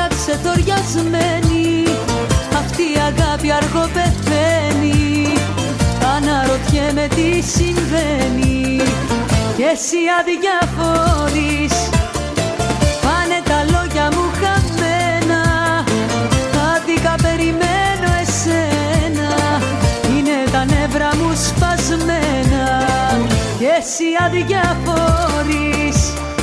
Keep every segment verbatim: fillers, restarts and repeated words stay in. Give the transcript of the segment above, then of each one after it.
ξεθοριασμένη, αυτή η αγάπη αργό πεθαίνει. Αναρωτιέμαι τι συμβαίνει κι εσύ αδιάφορης. Πάνε τα λόγια μου χαμένα, άδικα περιμένω εσένα. Είναι τα νεύρα μου σπασμένα κι εσύ αδιάφορης.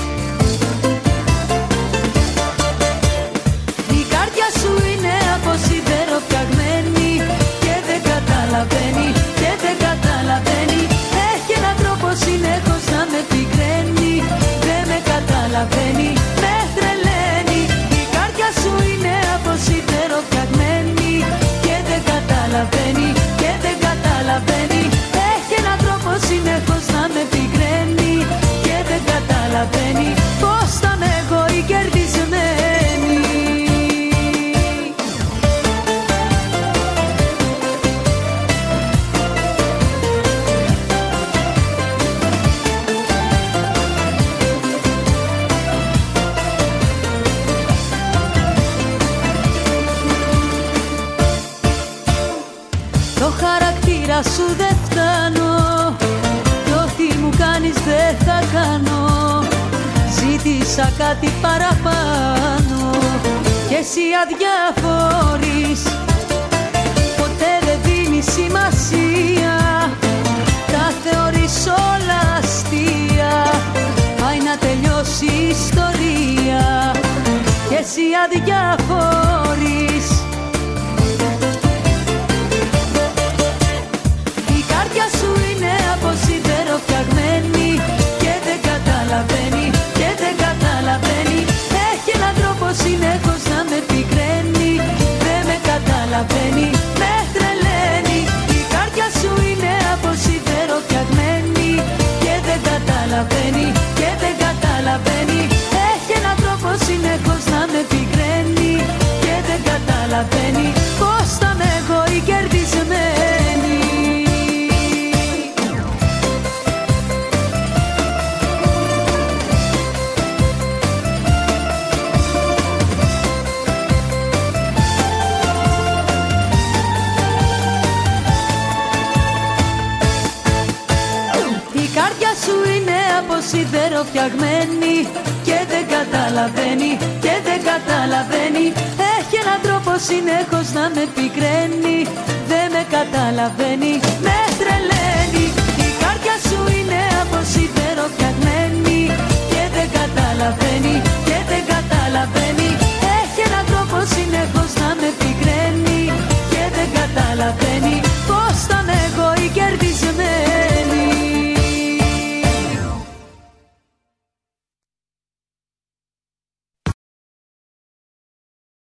Η καρδιά σου είναι από σίδερο φτιαγμένη και δεν καταλαβαίνει, και δεν καταλαβαίνει. Έχει έναν τρόπο συνέχως να με πικραίνει, δεν με καταλαβαίνει, με τρελαίνει. Η καρδιά σου είναι από σίδερο φτιαγμένη και δεν καταλαβαίνει, και δεν καταλαβαίνει. Έχει έναν τρόπο συνέχως να με πικραίνει και δεν καταλαβαίνει πως θα είμαι εγώ η κερδισμένη. Το χαρακτήρα σου δεν φτάνω κι ό,τι μου κάνεις δεν θα κάνω. Ζήτησα κάτι παραπάνω κι εσύ αδιάφορης. Ποτέ δεν δίνεις σημασία, τα θεωρείς όλα αστεία. Πάει να τελειώσει η ιστορία κι εσύ αδιάφορης. Η καρδιά σου είναι από σίδερο φτιαγμένη και δεν καταλαβαίνει, και δεν καταλαβαίνει. Έχει έναν τρόπο συνέχως να με πικραίνει, δεν με καταλαβαίνει, με τρελαίνει. Η καρδιά σου είναι από σίδερο φτιαγμένη και δεν καταλαβαίνει, και δεν καταλαβαίνει. Έχει έναν τρόπο συνέχως να με πικραίνει και δεν καταλαβαίνει πως θα είμαι εγώ η κερδισμένη. Η καρδιά σου είναι από σίδερο φτιαγμένη και δεν καταλαβαίνει, και δεν καταλαβαίνει. Έχει έναν τρόπο συνέχως να με πικραίνει, δεν με καταλαβαίνει,